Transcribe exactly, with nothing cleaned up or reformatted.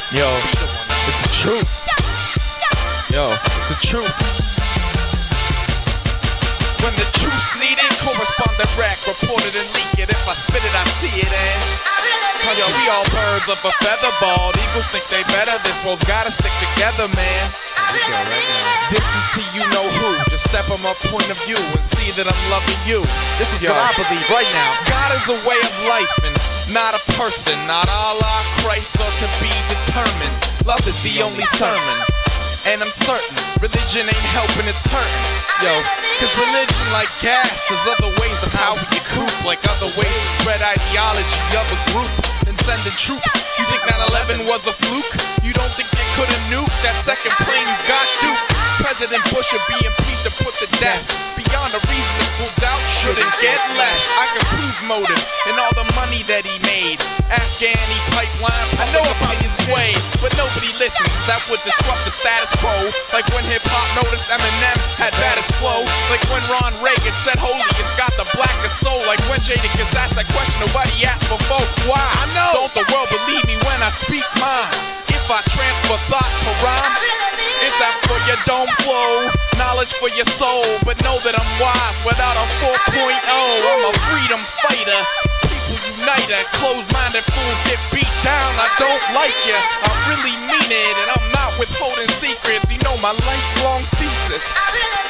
Yo, it's the truth. Yo, it's the truth. When the truth's needed, correspondent rack, report it and leak it. If I spit it, I see it, and yo, we all birds of a feather ball. Eagles think they better. This world's gotta stick together, man. This is to you know who. Just step on my point of view and see that I'm loving you. This is yo. What I believe right now. God is a way of life and not a person. Not Allah, Christ, or to be determined. Love is the only sermon. And I'm certain religion ain't helping, it's hurting. Yo, cause religion like gas, there's other ways of how we get coop. Like other ways to spread ideology of a group and sending troops. You think nine eleven was a fluke? You don't think they could've nuked that second plane you got duped? President Bush would be impeached or put to death. Beyond a reasonable doubt, shouldn't get less. I can prove motive and all the money that he made. Afghani pipeline, I know opinions sway, but nobody listens. That would disrupt the status quo. Like when hip-hop noticed Eminem had baddest flow. Like when Ron Reagan said holy, it's got the blackest soul. Like when Jadakiss asked that question, nobody asked before. Why? I know. Don't the world believe me when I speak mine? If I transfer thought to rhyme, is that for your dome flow? Knowledge for your soul, but know that I'm wise without a four point oh. I'm a freedom fighter, people uniter. Closed-minded fools get beat down. I don't like ya, I really mean it, and I'm not withholding secrets. You know my lifelong thesis.